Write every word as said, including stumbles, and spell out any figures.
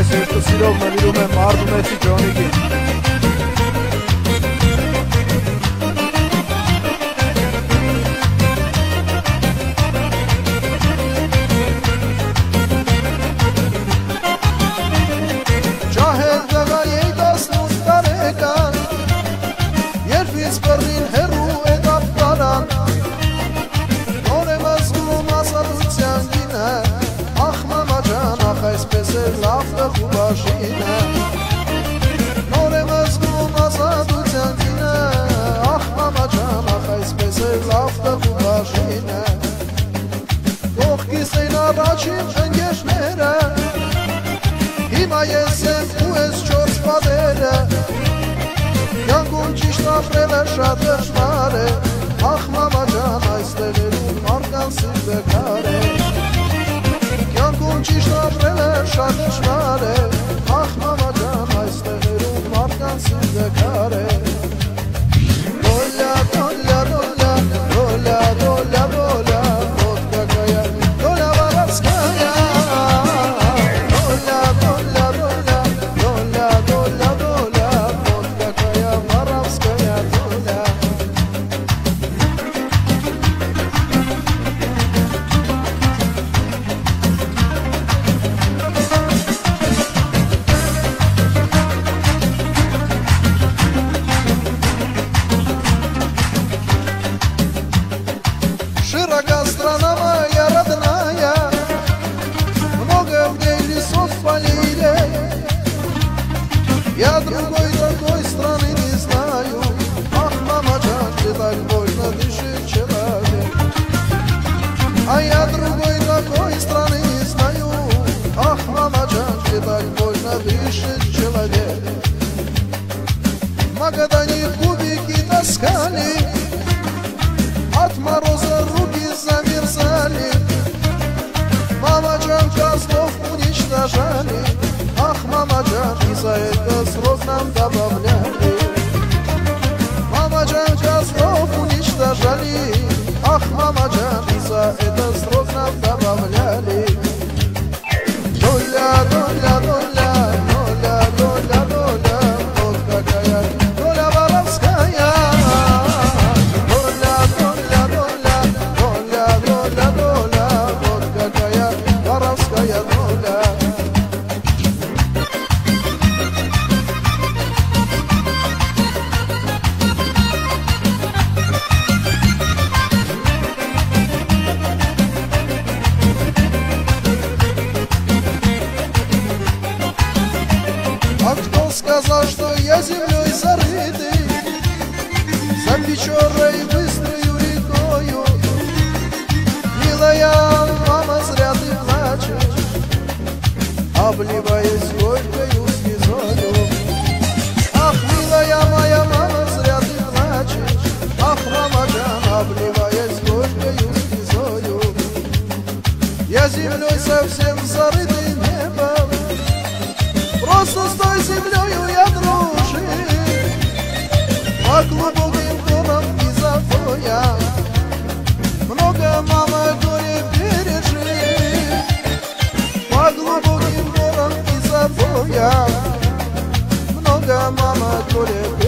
այս երկու սիրով նվիրում եմ Արտունեցի Ջոնիկին։ Ջահել դղայի տասնութ տարեկան, երբ ինձ բռնին հեռու էտապ տարան, նոր եմ ազգում ազատության գինը, ախ մամա ջան, ախ այսպես էր լավ տղու բաժինը, նոր եմ ազգում ազատության գինը, ախ մամա ջան, ախ այսպես էր լավ տղու բաժինը, կողքիս էին առաջին ընկերները, հիմա ես եմ ու ես չորս պատերը, կյանքում ճիշտ ապրելը շատ դժվար է, ախ մամա ջան, այստեղ երում մարդկանց սիրտը քար է, կյանքում ճիշտ ապրելը շատ դժվար է, ախ մամա ջան, այստեղ երում մարդկանց սիրտը քար է, դոլյա, դոլյա, դոլյա, դոլյա, դոլյա, դոլյա, ոտկա կայա, դոլյա վարասկայա, Широка страна моя родная, много в ней лесов полей. Я другой такой страны не знаю, ах, мама джан, где так больно дышит человек. А я другой такой страны не знаю, ах, мама джан, где так больно дышит человек. В Магадане кубики таскали, от мороза руки замерзали, мама джан, козлов уничтожали, ах, мама джан, и за это срок нам добавляли. Мама джан, козлов уничтожали, ах, мама джан, и за это срок нам добавляли. Доля, доля, доля, доля, доля, доля, вот какая доля воровская. А кто сказал, что я землей зарытый, за Печорой быстрою рекою? Милая мама, зря ты плачешь, обливаясь горькою слезою. Ах, милая моя мама, зря ты плачешь, ах, мама джан, обливаясь горькою слезою. Я землей совсем зарытый не был, просто с той землею я дружил, по глубоким горам и запоям много, мама, горе пережил, по глубоким горам и запоям много, мама, горе пережил.